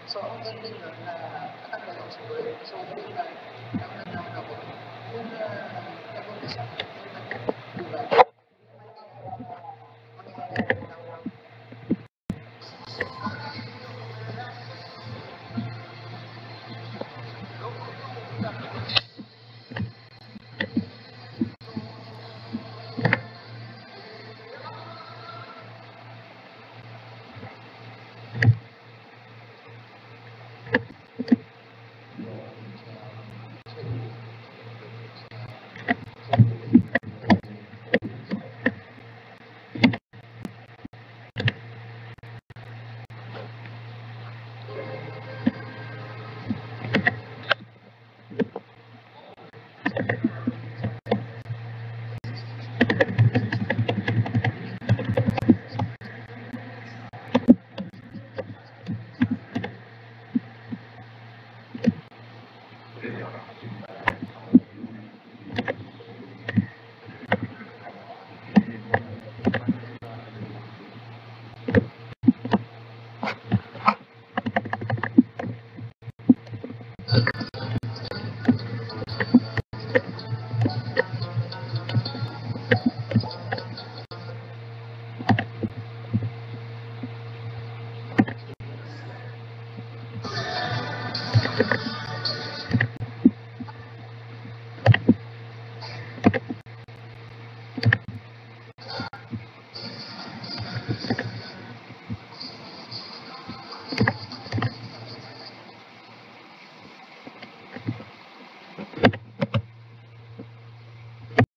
So ang ganda nun na natanggal ako sa work. So yun na, ang nanonood ako. Yung napunta sa akin, yung diba? Mangyayari ng